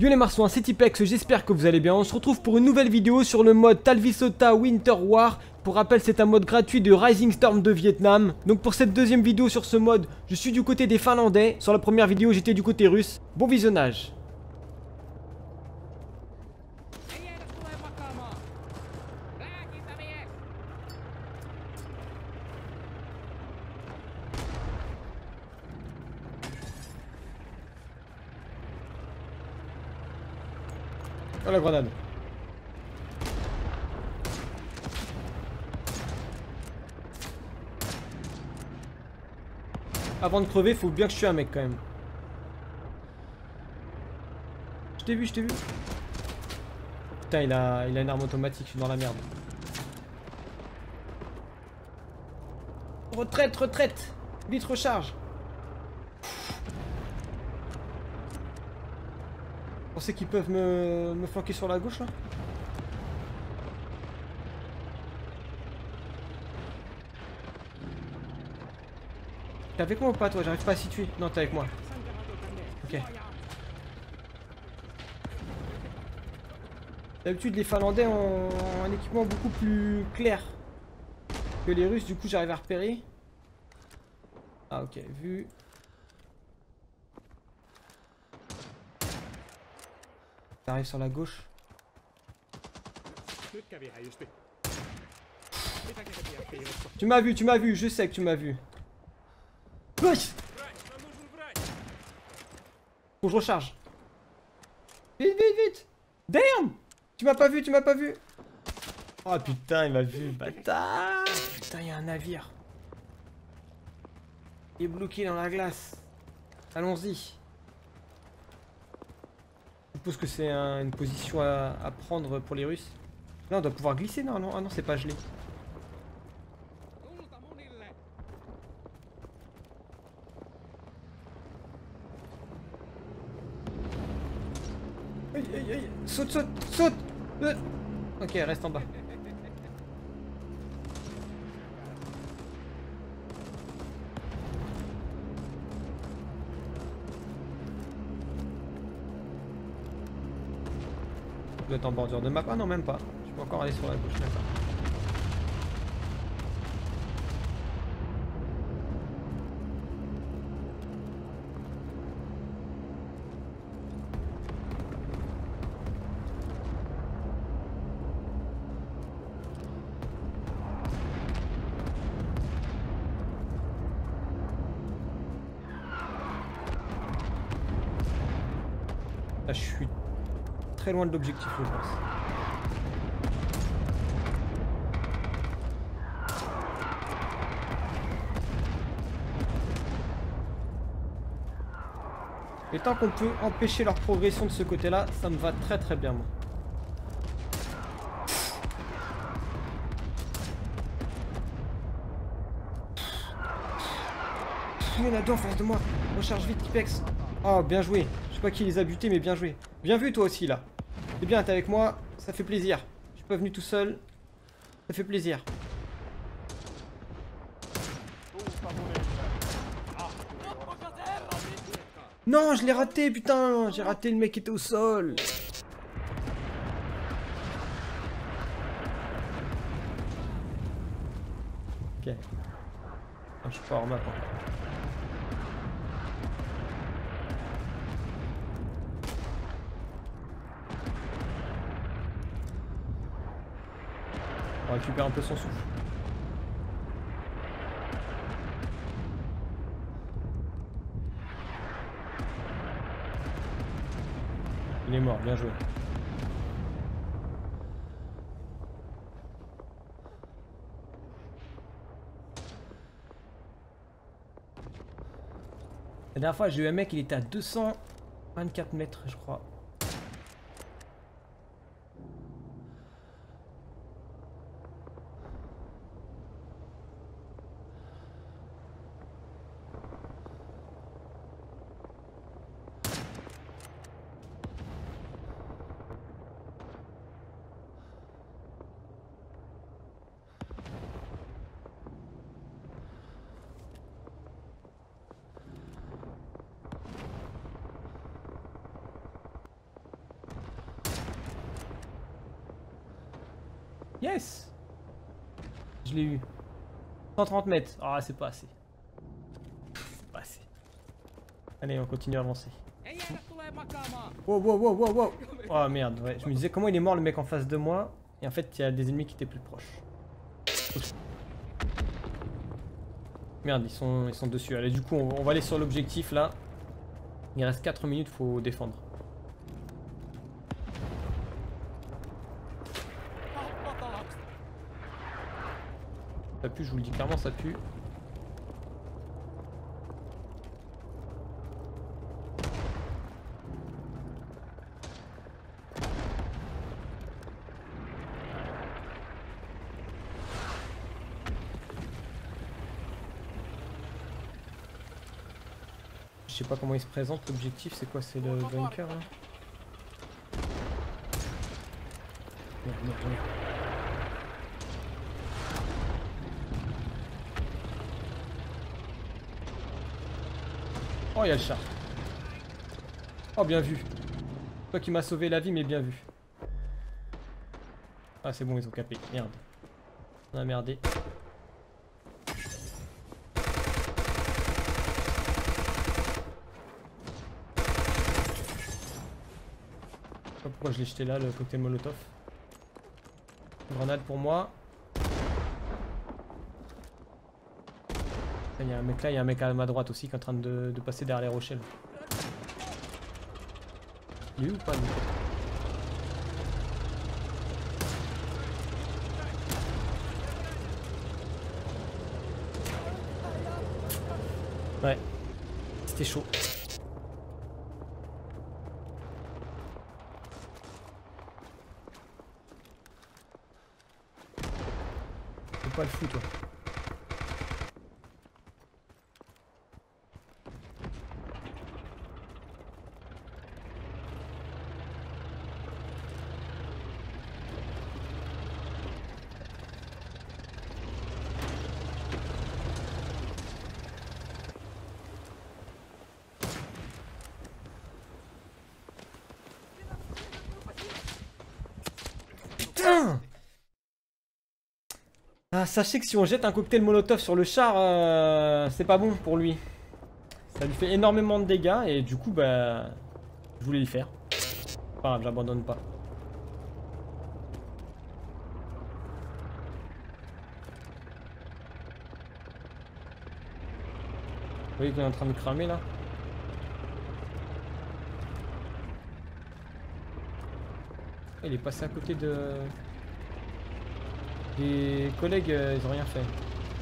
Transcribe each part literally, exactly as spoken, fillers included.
Yo les marsouins, c'est Tipex, j'espère que vous allez bien. On se retrouve pour une nouvelle vidéo sur le mode Talvisota Winter War. Pour rappel, c'est un mode gratuit de Rising Storm de Vietnam. Donc pour cette deuxième vidéo sur ce mode, je suis du côté des Finlandais. Sur la première vidéo, j'étais du côté russe. Bon visionnage. Oh la grenade. Avant de crever, faut bien que je tue un mec quand même. Je t'ai vu, je t'ai vu. Putain, il a, il a une arme automatique, je suis dans la merde. Retraite, retraite. Vite, recharge. Vous pensez qu'ils peuvent me, me flanquer sur la gauche là? T'es avec moi ou pas toi? J'arrive pas à situer. Non, t'es avec moi. Ok. D'habitude les Finlandais ont un équipement beaucoup plus clair que les Russes, du coup j'arrive à repérer. Ah ok, vu. T'arrives sur la gauche. Tu m'as vu, tu m'as vu, je sais que tu m'as vu. Wesh! Faut que je recharge. Vite, vite, vite! Damn! Tu m'as pas vu, tu m'as pas vu. Oh putain, il m'a vu, bâtard! Putain, il y a un navire. Il est bloqué dans la glace. Allons-y. Je suppose que c'est un, une position à, à prendre pour les Russes. Là, on doit pouvoir glisser, non, non, ah non, c'est pas gelé. Aïe, aïe, aïe. Saute, saute, saute. euh. Ok, reste en bas. Je dois être en bordure de map. Ah non, même pas. Je peux encore aller sur la gauche, d'accord. Là, je suis très loin de l'objectif, je pense. Et tant qu'on peut empêcher leur progression de ce côté-là, ça me va très très bien, moi. Il y en a deux en face de moi. Recharge vite, Tipex. Oh, bien joué. Je sais pas qui les a butés, mais bien joué. Bien vu, toi aussi, là. C'est bien, t'es avec moi. Ça fait plaisir. Je suis pas venu tout seul. Ça fait plaisir. Non, je l'ai raté, putain. J'ai raté, le mec était au sol. Ok. Non, je suis pas hors map encore. On récupère un peu son souffle. Il est mort, bien joué. La dernière fois, j'ai eu un mec, il était à deux cent vingt-quatre mètres, je crois. Yes. Je l'ai eu. cent trente mètres. Ah, c'est pas assez. C'est pas assez. Allez, on continue à avancer. Wow, wow, wow, wow, wow. Oh merde, ouais. Je me disais comment il est mort le mec en face de moi. Et en fait, il y a des ennemis qui étaient plus proches. Merde, ils sont, ils sont dessus. Allez, du coup, on, on va aller sur l'objectif là. Il reste quatre minutes, faut défendre. Ça pue, je vous le dis clairement, ça pue. Je sais pas comment il se présente, l'objectif c'est quoi? C'est le bunker là? Merde, merde, merde. Oh, il y a le char. Oh, bien vu. Toi qui m'as sauvé la vie, mais bien vu. Ah, c'est bon, ils ont capé. Merde. On a merdé. Je sais pas pourquoi je l'ai jeté là, le cocktail molotov. Une grenade pour moi. Il y a un mec là, il y a un mec à ma droite aussi qui est en train de, de passer derrière les rochers. Il est où ou pas lui? Ouais, c'était chaud. Faut pas le fou toi. Ah, sachez que si on jette un cocktail molotov sur le char, euh, c'est pas bon pour lui. Ça lui fait énormément de dégâts et du coup, bah, je voulais le faire. Pas grave, j'abandonne pas. Vous voyez qu'il est en train de cramer là? Il est passé à côté de... Les collègues, euh, ils ont rien fait.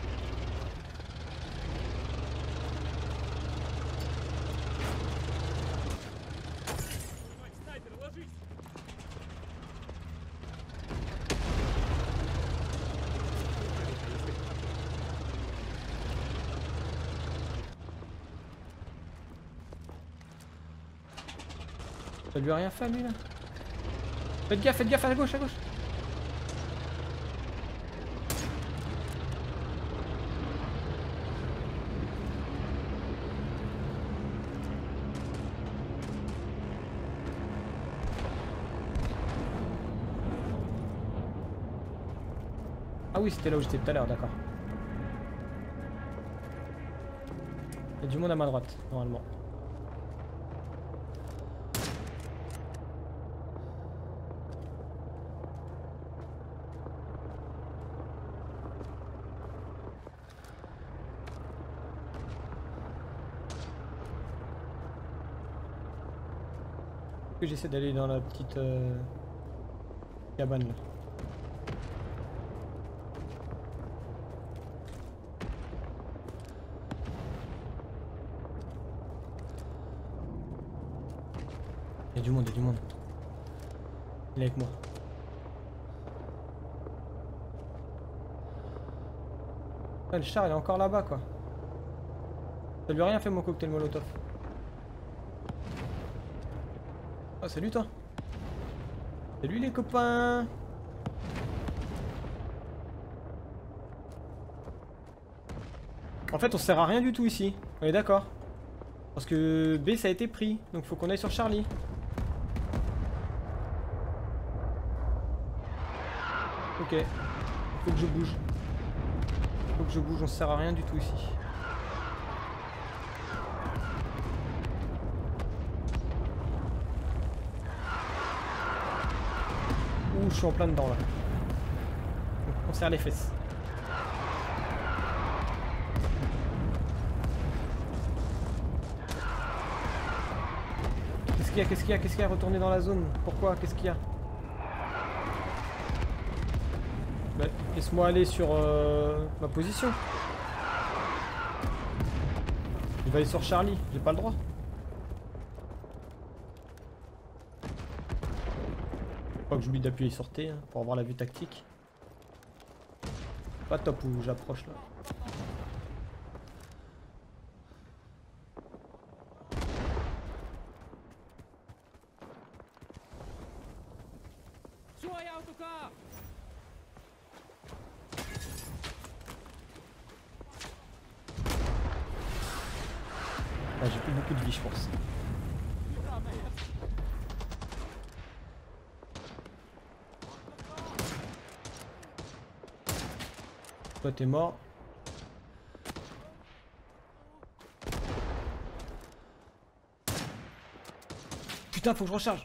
Ça lui a rien fait lui là? Faites gaffe, faites gaffe à gauche, à gauche. Ah oui, c'était là où j'étais tout à l'heure, d'accord. Il y a du monde à ma droite, normalement. Que j'essaie d'aller dans la petite euh, cabane là. Il y a du monde, il y a du monde. Il est avec moi. Ah, le char il est encore là-bas quoi. Ça lui a rien fait mon cocktail molotov. Ah, salut toi. Salut les copains. En fait on sert à rien du tout ici. On est d'accord. Parce que B ça a été pris. Donc faut qu'on aille sur Charlie. Ok. Faut que je bouge. Faut que je bouge, on sert à rien du tout ici. Ouh, je suis en plein dedans là. Donc, on serre les fesses. Qu'est-ce qu'il y a? Qu'est-ce qu'il y a? Qu'est-ce qu'il y a? Retourner dans la zone. Pourquoi? Qu'est-ce qu'il y a? Bah, laisse-moi aller sur euh, ma position. Je vais aller sur Charlie, j'ai pas le droit. Faut pas que j'oublie d'appuyer sur T hein, pour avoir la vue tactique. Pas top où j'approche là. Ah, j'ai plus beaucoup de vie je pense. Toi t'es mort. Putain faut que je recharge.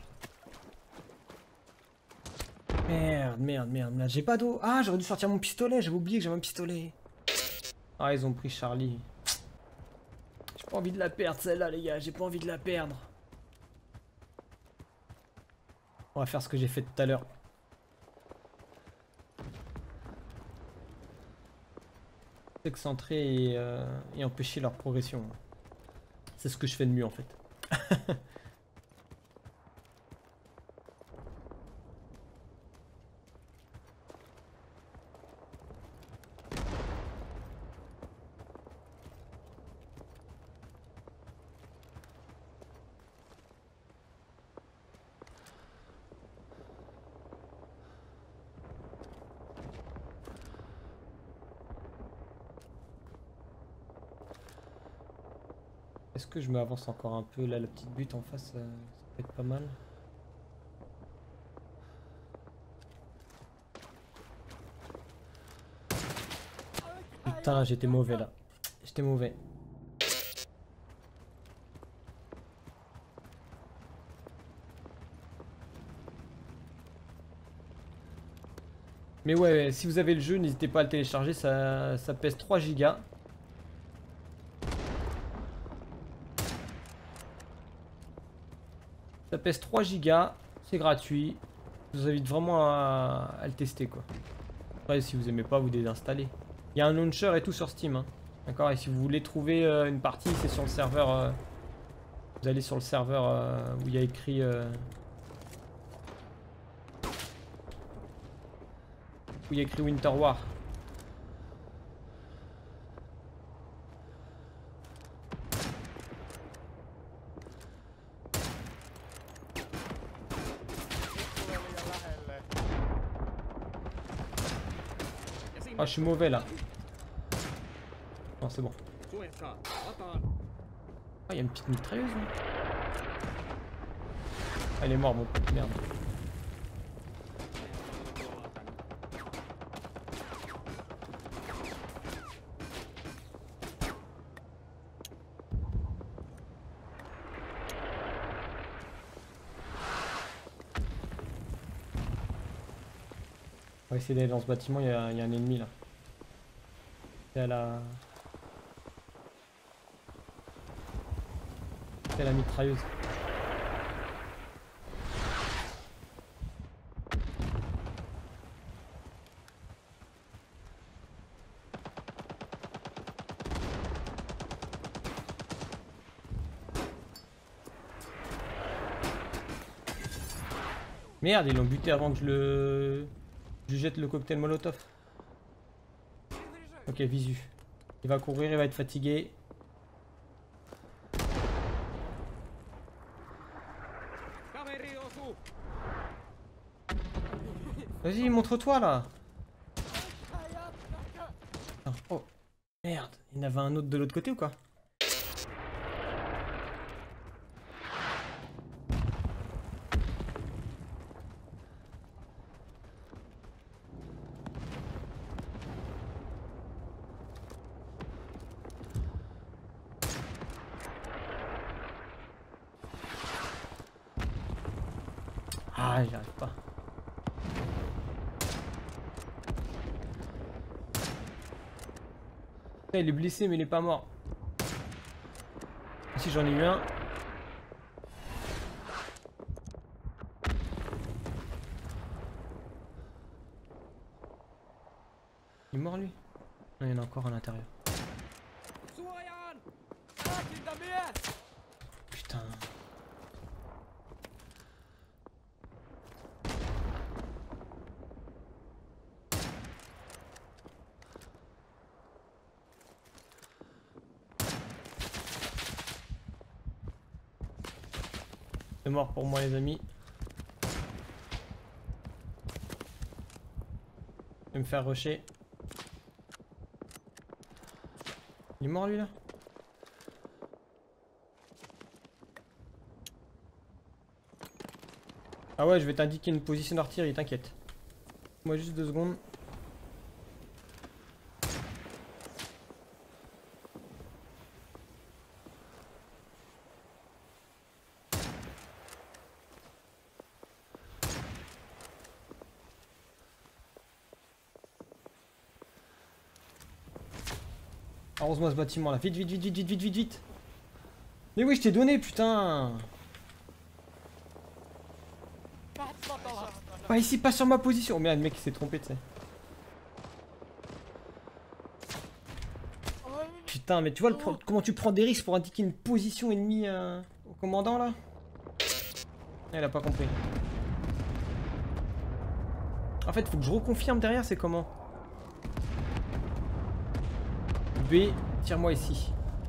Merde, merde, merde, merde. J'ai pas d'eau. Ah j'aurais dû sortir mon pistolet, j'avais oublié que j'avais un pistolet. Ah ils ont pris Charlie. J'ai pas envie de la perdre celle-là les gars, j'ai pas envie de la perdre. On va faire ce que j'ai fait tout à l'heure. Excentrer et, euh, et empêcher leur progression. C'est ce que je fais de mieux en fait. Est-ce que je m'avance encore un peu là, la petite butte en face, euh, ça peut être pas mal. Putain, j'étais mauvais là. J'étais mauvais. Mais ouais, si vous avez le jeu, n'hésitez pas à le télécharger, ça, ça pèse trois gigas. Ça pèse trois gigas, c'est gratuit. Je vous invite vraiment à, à le tester quoi. Après si vous aimez pas, vous désinstallez. Il y a un launcher et tout sur Steam. Hein. D'accord. Et si vous voulez trouver euh, une partie, c'est sur le serveur. Euh, vous allez sur le serveur euh, où il y a écrit. Euh, où il y a écrit Winter War. Ah, je suis mauvais là. Non, c'est bon. Ah, il y a une petite mitrailleuse. Hein. Ah, il est mort, mon pote, merde. On va essayer d'aller dans ce bâtiment, il y, a, il y a un ennemi là. C'est à la... C'est à la mitrailleuse. Merde, ils l'ont buté avant que je le... Je jette le cocktail molotov. Ok, visu. Il va courir, il va être fatigué. Vas-y, montre-toi là. Oh, merde. Il y en avait un autre de l'autre côté ou quoi? Ah, j'y arrive pas. Il est blessé mais il est pas mort. Ici j'en ai eu un. Il est mort lui? Non, il y en a encore à l'intérieur. Putain. C'est mort pour moi les amis. Je vais me faire rusher. Il est mort lui là? Ah ouais, je vais t'indiquer une position d'artillerie, t'inquiète. Moi juste deux secondes. Heureusement ce bâtiment là. Vite, vite, vite, vite, vite, vite, vite, vite. Mais oui, je t'ai donné, putain. Pas ici, pas sur ma position. Oh merde, le mec il s'est trompé, tu sais. Putain, mais tu vois le comment tu prends des risques pour indiquer une position ennemie euh, au commandant là? Elle a pas compris. En fait, faut que je reconfirme derrière, c'est comment? B, tire-moi ici.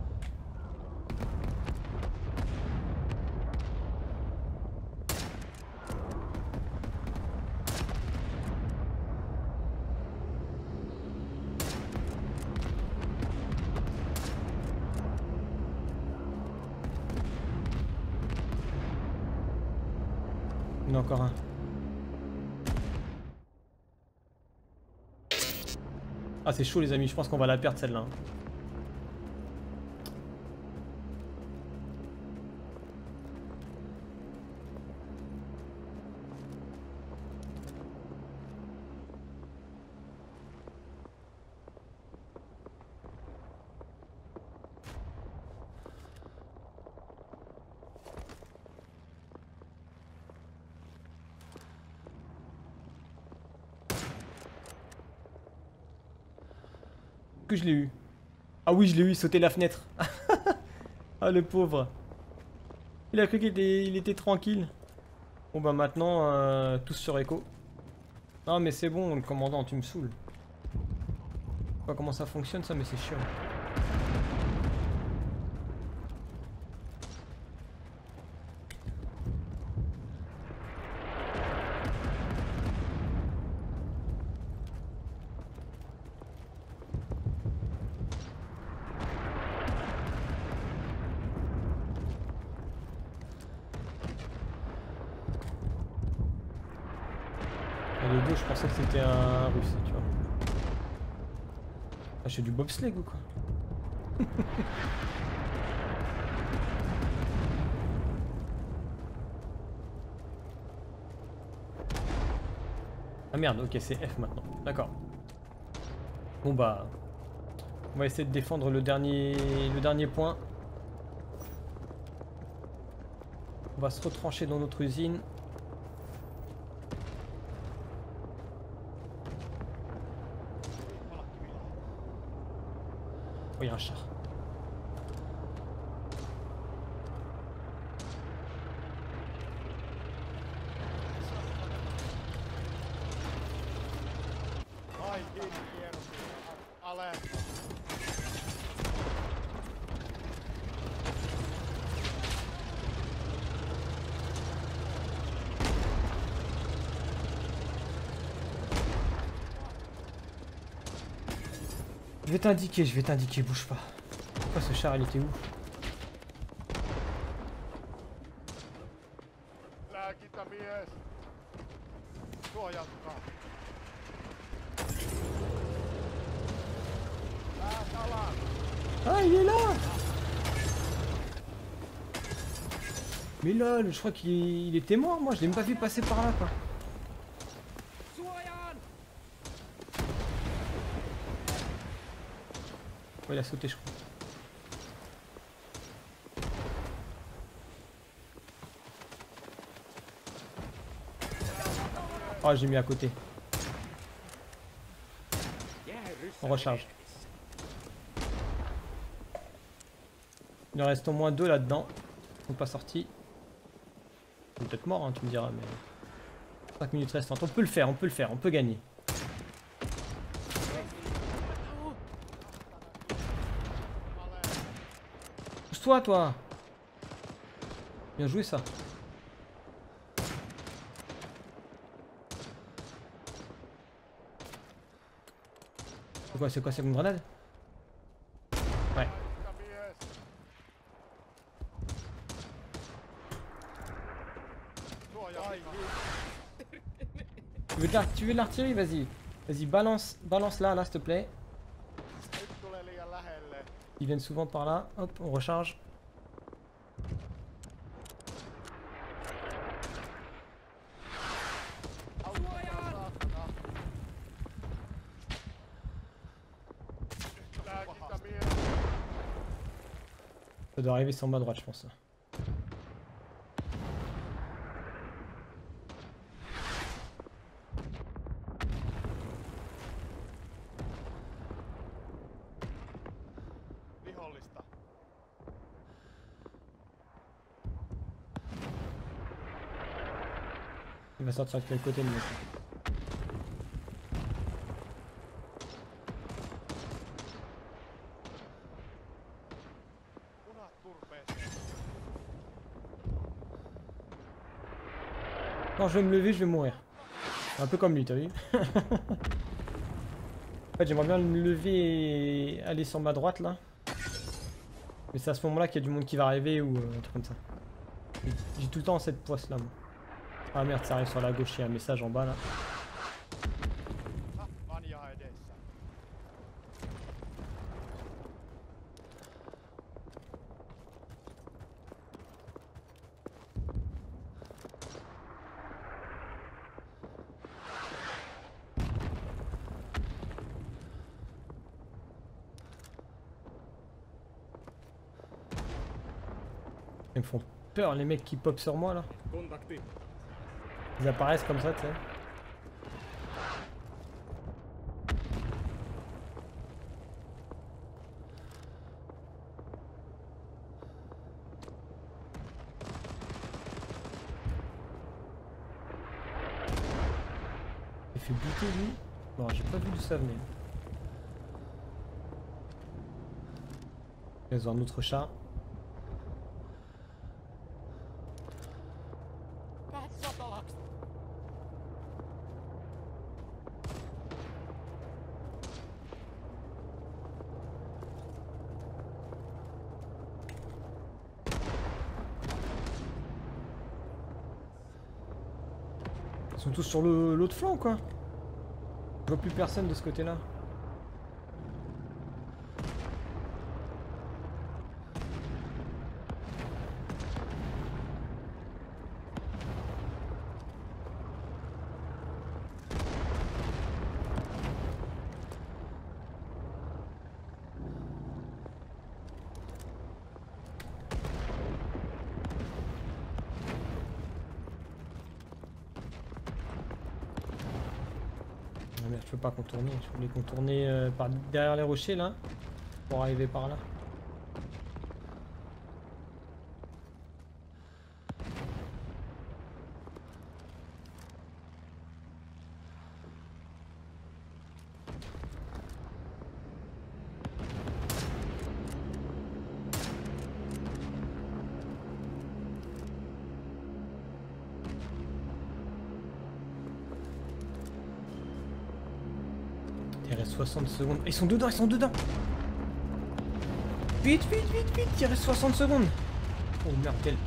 Il y en a encore un. Ah c'est chaud les amis, je pense qu'on va la perdre celle-là. Que je l'ai eu. Ah oui, je l'ai eu, il sautait la fenêtre. Ah le pauvre. Il a cru qu'il était, il était tranquille. Bon bah maintenant, euh, tous sur écho. Non mais c'est bon, le commandant, tu me saoules. Je sais pas comment ça fonctionne ça, mais c'est chiant. Le dos, je pensais que c'était un russe, tu vois. Ah, je fais du bobsleigh ou quoi? Ah merde, ok, c'est F maintenant. D'accord. Bon bah... On va essayer de défendre le dernier, le dernier point. On va se retrancher dans notre usine. Oh, il y a un char. Je vais t'indiquer, je vais t'indiquer, bouge pas. Pourquoi ce char il était où? Ah il est là! Mais lol, je crois qu'il était mort, moi je l'ai même pas vu passer par là quoi. Ouais, il a sauté je crois. Oh, j'ai mis à côté. On recharge. Il en reste au moins deux là-dedans. Ils sont pas sortis. Ils sont peut-être morts, hein, tu me diras, mais... cinq minutes restantes. On peut le faire, on peut le faire, on peut gagner. Pousse-toi, toi. Bien joué, ça. C'est quoi, c'est quoi, c'est une grenade? Ouais. Tu veux de l'ar- tu veux de l'artillerie? Vas-y. Vas-y, balance, balance là, là, s'il te plaît. Ils viennent souvent par là. Hop, on recharge. Ça doit arriver sur ma droite, je pense. Il va sortir de quel côté le mec? Non, je vais me lever, je vais mourir. Un peu comme lui, t'as vu? En fait, j'aimerais bien me lever et aller sur ma droite là. Mais c'est à ce moment-là qu'il y a du monde qui va arriver ou euh, un truc comme ça. J'ai tout le temps cette poisse là. Moi. Ah merde, ça arrive sur la gauche, il y a un message en bas là. Ils me font peur les mecs qui pop sur moi là. Ils apparaissent comme ça, tu sais. Il fait buter lui. Non, j'ai pas vu d'où ça venait. Ils ont un autre chat. Ils sont tous sur l'autre flanc quoi. Je vois plus personne de ce côté là. Ah merde, je peux pas contourner, je voulais contourner euh, par derrière les rochers là, pour arriver par là. Il reste soixante secondes. Ils sont dedans, ils sont dedans. Vite, vite, vite, vite. Il reste soixante secondes. Oh merde, quel...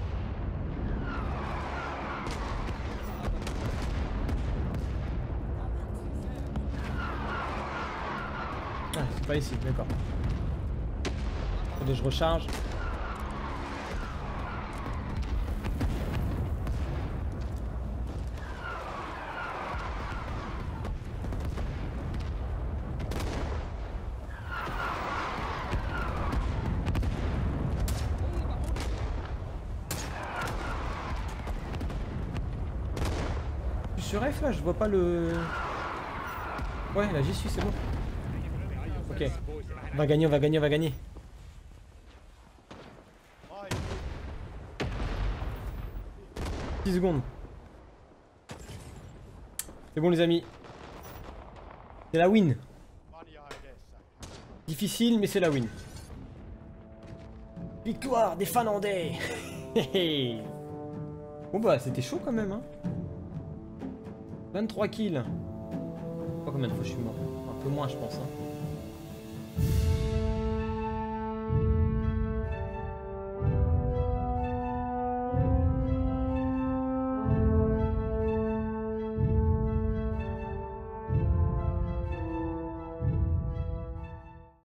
Ah, c'est pas ici, d'accord. Attendez, je recharge. sur F là, je vois pas le... Ouais, là j'y suis, c'est bon. Ok. On va gagner, on va gagner, on va gagner. dix secondes. C'est bon les amis. C'est la win. Difficile mais c'est la win. Victoire des Finlandais. Bon bah c'était chaud quand même hein. vingt-trois kills. Oh, combien de fois je suis mort? Un peu moins je pense hein.